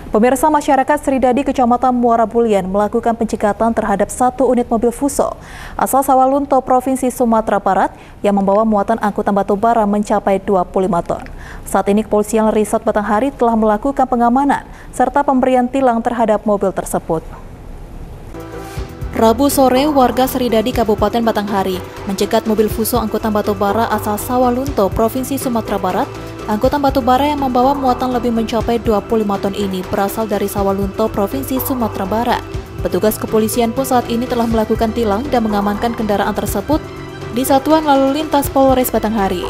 Pemirsa, masyarakat Sridadi, Kecamatan Muara Bulyan melakukan pencekatan terhadap satu unit mobil Fuso asal Sawalunto, Provinsi Sumatera Barat yang membawa muatan angkutan batu bara mencapai 25 ton. Saat ini Kepolisian Resort Batanghari telah melakukan pengamanan serta pemberian tilang terhadap mobil tersebut. Rabu sore, warga Sridadi, Kabupaten Batanghari mencegat mobil Fuso angkutan batu bara asal Sawalunto, Provinsi Sumatera Barat. Angkutan batu bara yang membawa muatan lebih mencapai 25 ton ini berasal dari Sawalunto, Provinsi Sumatera Barat. Petugas kepolisian pun saat ini telah melakukan tilang dan mengamankan kendaraan tersebut di Satuan Lalu Lintas Polres Batanghari.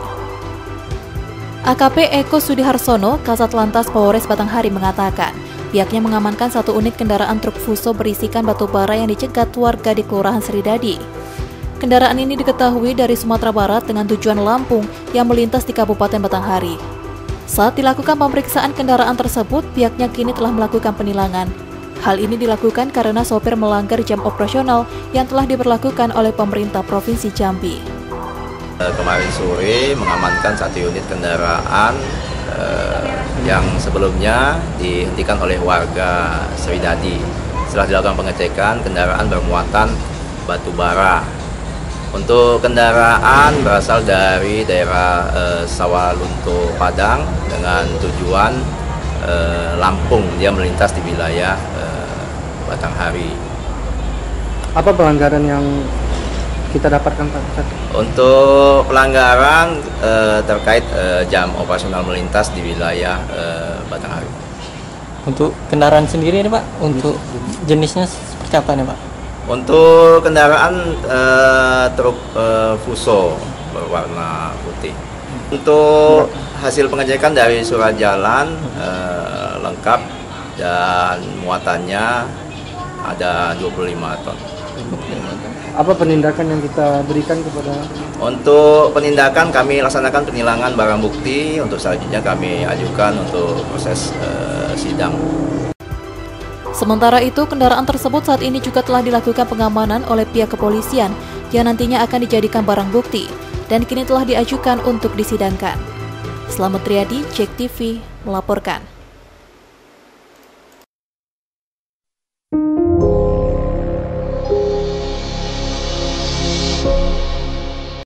AKP Eko Sudiharsono, Kasat Lantas Polres Batanghari mengatakan, pihaknya mengamankan satu unit kendaraan truk Fuso berisikan batu bara yang dicegat warga di Kelurahan Sridadi. Kendaraan ini diketahui dari Sumatera Barat dengan tujuan Lampung yang melintas di Kabupaten Batanghari. Saat dilakukan pemeriksaan kendaraan tersebut, pihaknya kini telah melakukan penilangan. Hal ini dilakukan karena sopir melanggar jam operasional yang telah diberlakukan oleh pemerintah Provinsi Jambi. Kemarin sore mengamankan satu unit kendaraan yang sebelumnya dihentikan oleh warga Sridadi. Setelah dilakukan pengecekan, kendaraan bermuatan batu bara. Untuk kendaraan berasal dari daerah Sawalunto, Padang dengan tujuan Lampung. Dia melintas di wilayah Batanghari. Apa pelanggaran yang kita dapatkan, Pak? Untuk pelanggaran terkait jam operasional melintas di wilayah Batanghari. Untuk kendaraan sendiri ini, Pak, untuk jenisnya seperti apa nih, Pak? Untuk kendaraan truk Fuso berwarna putih. Untuk hasil pengecekan dari surat jalan lengkap dan muatannya ada 25 ton. Apa penindakan yang kita berikan kepada? Untuk penindakan kami laksanakan penilangan barang bukti, untuk selanjutnya kami ajukan untuk proses sidang. Sementara itu, kendaraan tersebut saat ini juga telah dilakukan pengamanan oleh pihak kepolisian yang nantinya akan dijadikan barang bukti dan kini telah diajukan untuk disidangkan. Slamet Riyadi, JEK TV, melaporkan.